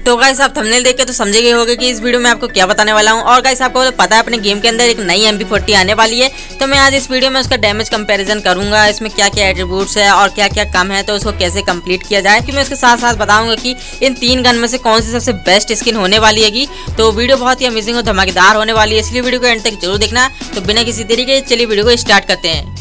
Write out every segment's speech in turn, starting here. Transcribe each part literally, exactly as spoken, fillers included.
तो गाइस आप थंबनेल देख के तो समझे गए होंगे कि इस वीडियो में आपको क्या बताने वाला हूं। और गाइस आपको तो पता है अपने गेम के अंदर एक नई एम पी फोर्टी आने वाली है, तो मैं आज इस वीडियो में उसका डैमेज कंपैरिजन करूंगा, इसमें क्या क्या एट्रीब्यूट्स है और क्या क्या कम है, तो उसको कैसे कंप्लीट किया जाए। कि मैं उसके साथ साथ बताऊंगा कि इन तीन गन में से कौन सी सबसे बेस्ट स्किन होने वाली है। तो वीडियो बहुत ही अमेजिंग और धमाकेदार होने वाली है, इसलिए वीडियो को एंड तक जरूर देखना। तो बिना किसी देरी के चलिए वीडियो को स्टार्ट करते हैं।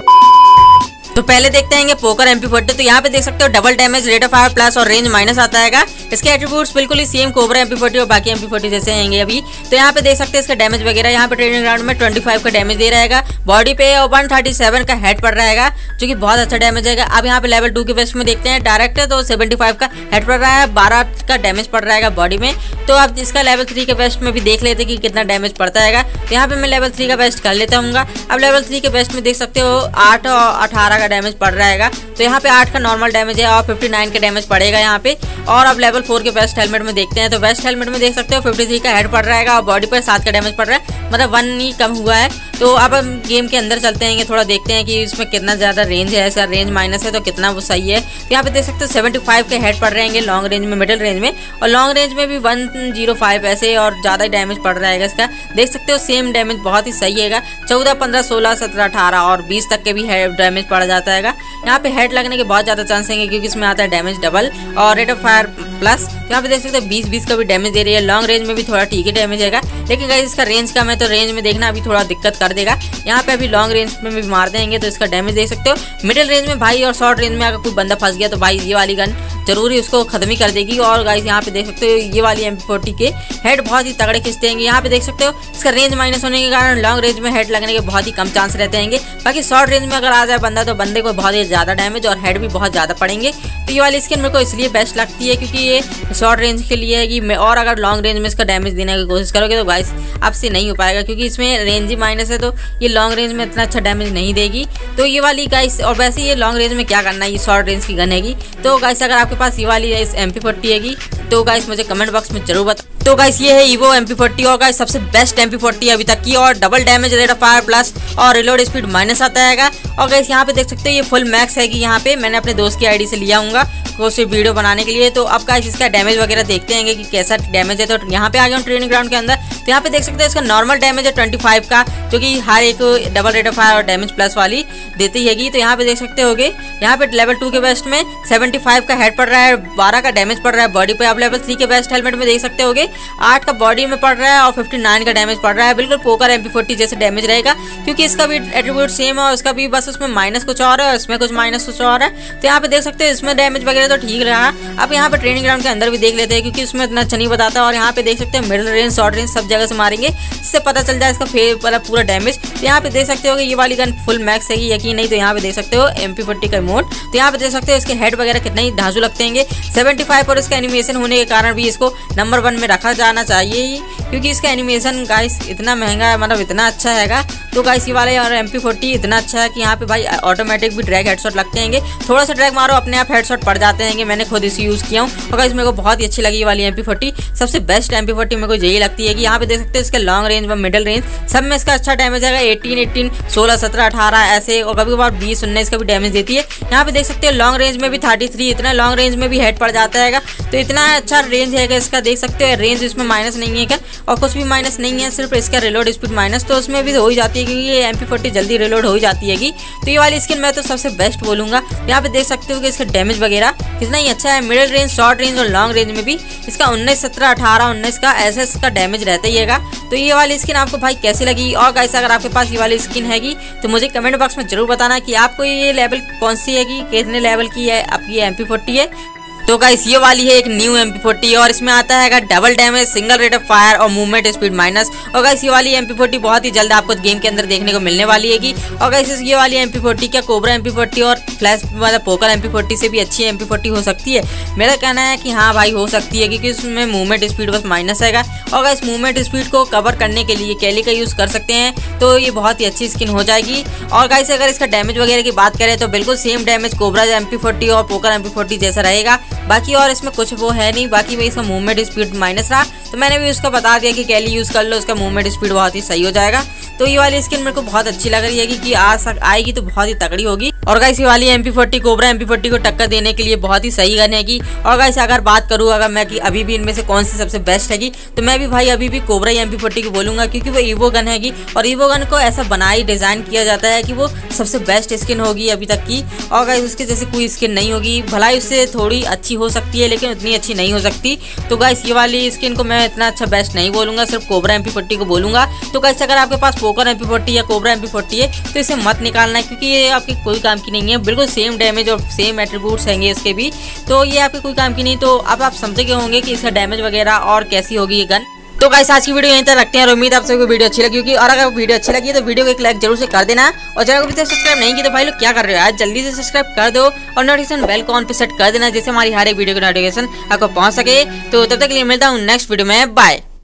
तो पहले देखते हैं पोकर एम पी फोर्टी। तो यहाँ पे देख सकते हो double damage, rate of fire plus और रेंज माइनस आता है। इसके एट्रीब्यूट्स बिल्कुल ही same cobra M P forty और बाकी एम पी फोर्टी जैसे आएंगे अभी। तो यहाँ पे देख सकते हैं इसका डैमेज वगैरह। यहाँ पे ट्रेनिंग ग्राउंड में पच्चीस का डैमेज दे रहेगा, बॉडी पे और एक सौ सैंतीस का हेड पड़ रहेगा, जो कि बहुत अच्छा डैमेज है। अब यहाँ पे लेवल टू के वेस्ट में देखते हैं डायरेक्ट है तो पचहत्तर का हेड पड़ रहा है, बारह का डैमेज पड़ रहा है बॉडी में। तो अब इसका लेवल थ्री के वेस्ट में भी देख लेते हैं कि कितना डैमेज पड़ता है। तो यहाँ पे मैं लेवल थ्री का वेस्ट कर लेता हूँ। अब लेवल थ्री के वेस्ट में देख सकते हो आठ और अठारह का डैमेज पड़ रहा है। तो यहाँ पे आठ का नॉर्मल डैमेज है और उनसठ का डैमेज पड़ेगा यहाँ पे। और अब लेवल फोर के वेस्ट हेलमेट में देखते हैं। तो वेस्ट हेलमेट में देख सकते हो तिरेपन का हेड पड़ रहा है और बॉडी पर सात का डैमेज पड़ रहा है, मतलब वन ही कम हुआ है। तो अब हम गेम के अंदर चलते हैं, थोड़ा देखते हैं कि इसमें कितना ज़्यादा रेंज है। ऐसा रेंज माइनस है तो कितना वो सही है। तो यहाँ पे देख सकते हो पचहत्तर के हेड पड़ रहेंगे लॉन्ग रेंज में, मिडिल रेंज में, और लॉन्ग रेंज में भी एक सौ पाँच ऐसे और ज़्यादा डैमेज पड़ रहा है इसका। देख सकते हो सेम डैमेज बहुत ही सही है। चौदह पंद्रह सोलह सत्रह अठारह और बीस तक के भी डैमेज पड़ जाता है। यहाँ पे हेड लगने के बहुत ज़्यादा चांस हैं क्योंकि इसमें आता है डैमेज डबल और रेट ऑफ फायर प्लस। यहाँ पे देख सकते हो बीस बीस का भी डैमेज दे रही है। लॉन्ग रेंज में भी थोड़ा ठीक है डैमेज है, लेकिन गाइस इसका रेंज कम है तो रेंज में देखना अभी थोड़ा दिक्कत कर देगा। यहाँ पे अभी लॉन्ग रेंज में भी मार देंगे तो इसका डैमेज देख सकते हो। मिडिल रेंज में भाई और शॉर्ट रेंज में अगर कोई बंदा फंस गया तो भाई ये वाली गन जरूरी उसको खत्म ही कर देगी। और गाइस यहाँ पे देख सकते हो ये वाली एम पी फोर्टी के हेड बहुत ही तगड़े खींचते हैं। यहाँ पे देख सकते हो इसका रेंज माइनस होने के कारण लॉन्ग रेंज में हेड लगने के बहुत ही कम चांस रहते हैं। बाकी शॉर्ट रेंज में अगर आ जाए बंदा तो बंदे को बहुत ही ज़्यादा डैमेज और हेड भी बहुत ज़्यादा पड़ेंगे। तो ये वाली स्किन मेरे को इसलिए बेस्ट लगती है क्योंकि ये शॉर्ट रेंज के लिए है कि मैं, और अगर लॉन्ग रेंज में इसका डैमेज देने की कोशिश करोगे तो गाइस आपसे नहीं हो पाएगा क्योंकि इसमें रेंज ही माइनस है, तो ये लॉन्ग रेंज में इतना अच्छा डैमेज नहीं देगी। तो ये वाली गाइस, और वैसे ये लॉन्ग रेंज में क्या करना है, ये शॉर्ट रेंज की गन हैगी। तो गाइस अगर आपके पास ये वाली एम पी फोर्टी हैगी तो गाइस मुझे कमेंट बॉक्स में जरूर बता। तो गाइस ये है ईवो एम पी फोर्टी और गाइस सबसे बेस्ट एम पी फोर्टी अभी तक की, और double damage, rate of fire plus और रिलोड स्पीड माइनस आता है। और गाइस यहाँ पे देख सकते हो ये फुल मैक्स है कि यहाँ पे मैंने अपने दोस्त की आईडी से लिया हूँ कोई वीडियो बनाने के लिए। तो अब गाइस इसका डैमेज वगैरह देखते हैं कि कैसा डैमेज है। तो यहाँ पे आ गया हूँ ट्रेनिंग ग्राउंड के अंदर। तो यहाँ पे देख सकते हो इसका नॉर्मल डैमेज है पच्चीस का, जो कि हर एक डबल रेट ऑफ फायर और डैमेज प्लस वाली देती हैगी। तो यहाँ पे देख सकते होगे यहाँ पे लेवल टू के वेस्ट में पचहत्तर का हेड पड़ रहा है, बारह का डैमेज पड़ रहा है बॉडी पे। अब लेवल थ्री के वेस्ट हेलमेट में देख सकते होगे आठ का बॉडी में पड़ रहा है और उनसठ का डैमेज पड़ रहा है। बिल्कुल पोकर एम पी फोर्टी जैसे डैमेज रहेगा क्योंकि इसका भी एट्रीब्यूट सेम है और उसका भी बस उसमें माइनस कुछ और है, इसमें कुछ माइनस कुछ और है। तो यहाँ पे देख सकते हो इसमें डैमेज वगैरह तो ठीक रहा। अब यहाँ पे ट्रेनिंग ग्राउंड के अंदर भी देख लेते हैं क्योंकि इसमें इतना अच्छा नहीं बताता। और यहाँ पे देख सकते हैं मिडिल रेंज, शॉर्ट रेंज सब जगह से मारेंगे, इससे पता चल जाए इसका फेस वाला पूरा डैमेज। तो यहाँ पे देख सकते हो कि ये वाली गन फुल मैक्स है, यकीन नहीं तो यहाँ पे देख सकते हो एम पी फोर्टी का मोड। तो यहाँ पे देख सकते हो इसके हेड वगैरह कितना ही धांसू लगते हैं पचहत्तर, और इसका एनिमेशन होने के कारण भी इसको नंबर वन में रखा जाना चाहिए ही क्योंकि इसका एनिमेशन गाइस इतना महंगा है, मतलब इतना अच्छा है। तो गाइस ये वाले और एम पी फोर्टी इतना अच्छा है कि यहाँ पे भाई ऑटोमेटिक भी ड्रैग हेडशॉट लगते हैं। थोड़ा सा ड्रैग मारो अपने आप हेडशॉट पड़ जाते हैं। मैंने खुद इसे यूज़ किया हूँ और गाइस मेरे को बहुत ही अच्छी लगी ये वाली एम पी फोर्टी। सबसे बेस्ट एम पी फोर्टी मेरे को यही लगती है कि यहाँ पे देख सकते हो इसके लॉन्ग रेंज व मिडिल रेंज सब में इसका अच्छा डैमेज है। अठारह अठारह सोलह सत्रह अठारह ऐसे, और कभी कभार बीस उन्नीस का भी डैमेज देती है। यहाँ पे देख सकते हो लॉन्ग रेंज में भी तैंतीस, इतना लॉन्ग रेंज में भी हेड पड़ जाता है। तो इतना अच्छा रेंज है इसका, देख सकते हो रेंज इसमें माइनस नहीं है क्या, और कुछ भी माइनस नहीं है, सिर्फ इसका रिलोड स्पीड माइनस, तो उसमें भी हो ही जाती है क्योंकि ये एम पी फोर्टी जल्दी रिलोड हो ही जाती है। तो ये वाली स्किन मैं तो सबसे बेस्ट बोलूँगा। यहाँ पे देख सकते हो कि इसका डैमेज वगैरह कितना ही अच्छा है। मिडिल रेंज, शॉर्ट रेंज और लॉन्ग रेंज में भी इसका उन्नीस सत्रह अठारह उन्नीस का ऐसे इसका डैमेज रहता ही है। तो ये वाली स्किन आपको भाई कैसी लगी, और गाइस अगर आपके पास ये वाली स्किन हैगी तो मुझे कमेंट बॉक्स में जरूर बताना कि आपको ये लेवल कौन सी हैगी, कितने लेवल की है आपकी एम पी फोर्टी है। तो गाइस ये वाली है एक न्यू एम पी फोर्टी और इसमें आता है double damage, single rate of fire और मूवमेंट स्पीड माइनस। और गाइस ये वाली एम पी फोर्टी बहुत ही जल्द आपको गेम के अंदर देखने को मिलने वाली है। और गाइस ये वाली एम पी फोर्टी क्या कोबरा एम पी फोर्टी और फ्लैश मतलब पोकर एम पी फोर्टी से भी अच्छी एम पी फोर्टी हो सकती है? मेरा कहना है कि हाँ भाई हो सकती है क्योंकि इसमें मूवमेंट स्पीड बस माइनस है। और गाइस मूवमेंट स्पीड को कवर करने के लिए कैली का यूज़ कर सकते हैं, तो ये बहुत ही अच्छी स्किन हो जाएगी। और गाइस अगर इसका डैमेज वगैरह की बात करें तो बिल्कुल same damage cobra M P forty और पोकर एम पी फोर्टी जैसा रहेगा। बाकी और इसमें कुछ वो है नहीं, बाकी भाई इसका मूवमेंट स्पीड माइनस रहा तो मैंने भी उसका बता दिया कि कैली यूज़ कर लो, उसका मूवमेंट स्पीड बहुत ही सही हो जाएगा। तो ये वाली स्किन मेरे को बहुत अच्छी लग रही है कि आ सक आएगी तो बहुत ही तगड़ी होगी। और गाइस ये वाली M P forty cobra M P forty को टक्कर देने के लिए बहुत ही सही गन हैगी। और गाइस अगर बात करूँ अगर मैं कि अभी भी इनमें से कौन सी सबसे बेस्ट हैगी, तो मैं भी भाई अभी भी कोबरा एम पी फोर्टी को बोलूँगा, क्योंकि वो ईवो गन हैगी और ईवो गन को ऐसा बनाई डिज़ाइन किया जाता है कि वो सबसे बेस्ट स्किन होगी अभी तक की। और गाइस उसके जैसे कोई स्किन नहीं होगी, भलाई उससे थोड़ी अच्छी हो सकती है लेकिन उतनी अच्छी नहीं हो सकती। तो गाइस ये वाली स्किन को मैं इतना अच्छा बेस्ट नहीं बोलूँगा, सिर्फ कोबरा एम पी फोर्टी को बोलूँगा। तो गाइस अगर आपके पास पोकर एम पी फोर्टी या कोबरा एम पी फोर्टी है तो इसे मत निकालना है, क्योंकि ये आपके कोई काम की नहीं है। बिल्कुल सेम डैमेज और सेम एट्रीब्यूट्स हैंगे इसके भी, तो ये आपके कोई काम की नहीं। तो अब आप समझ गए होंगे कि इसका डैमेज वगैरह और कैसी होगी ये गन। तो गाइस आज की वीडियो यहीं तक रखते हैं और उम्मीद आप सभी को वीडियो अच्छी लगी होगी। और अगर वीडियो अच्छी लगी है तो वीडियो को एक लाइक जरूर से कर देना, और चैनल को भी सब्सक्राइब नहीं किया तो भाई लोग क्या कर रहे हो यार, जल्दी से सब्सक्राइब कर दो और नोटिफिकेशन बेल को ऑन पे सेट कर देना, जिससे हमारी हर एक वीडियो की नोटिफिकेशन आपको पहुंच सके। तो तब तक के लिए मिलता हूँ नेक्स्ट वीडियो में, बाय।